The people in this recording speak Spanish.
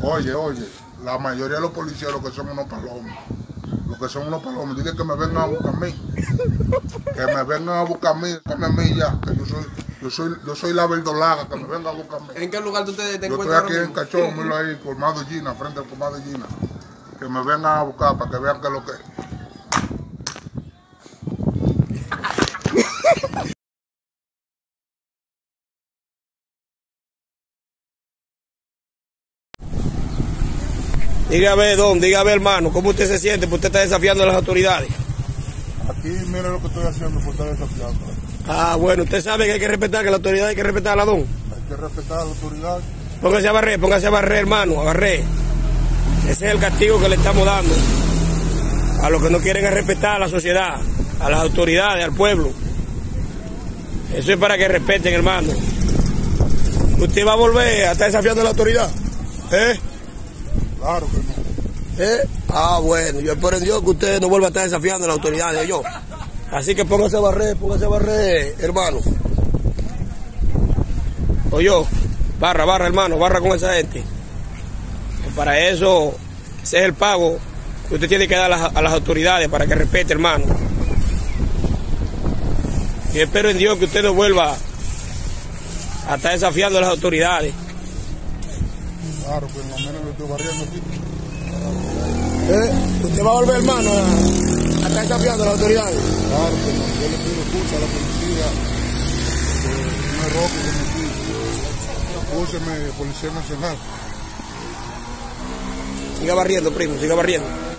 Oye, la mayoría de los policías lo que son unos palomos. Lo que son unos palomos. Dile que me vengan a buscar a mí. Que me vengan a buscar a mí, a mí ya. Que yo soy la verdolaga, que me vengan a buscar a mí. ¿En qué lugar tú te encuentras? Yo estoy aquí en Cachón, miro ahí, colmado Gina, frente al colmado Gina. Que me vengan a buscar para que vean qué es lo que es. Dígame, don, dígame, hermano, ¿cómo usted se siente? ¿Por usted está desafiando a las autoridades? Aquí, mire lo que estoy haciendo, por estar desafiando. Ah, bueno, usted sabe que hay que respetar, que la autoridad hay que respetarla, don. Hay que respetar a la autoridad. Póngase a barrer, hermano, a barrer. Ese es el castigo que le estamos dando a los que no quieren respetar a la sociedad, a las autoridades, al pueblo. Eso es para que respeten, hermano. ¿Usted va a volver a estar desafiando a la autoridad? Claro que no. Ah, bueno, yo espero en Dios que usted no vuelva a estar desafiando a las autoridades, yo. Así que póngase a barrer, hermano. Oye, barra, hermano, barra con esa gente. Para eso, ese es el pago que usted tiene que dar a las autoridades para que respete, hermano. Y espero en Dios que usted no vuelva a estar desafiando a las autoridades. Claro, pues lo menos lo estoy barriendo aquí. ¿Usted va a volver, hermano, a estar desafiando a las autoridades? Claro, que no. Yo le pido excusa a la policía. Un error que cometí. Excúseme, Policía Nacional. Siga barriendo, primo, siga barriendo.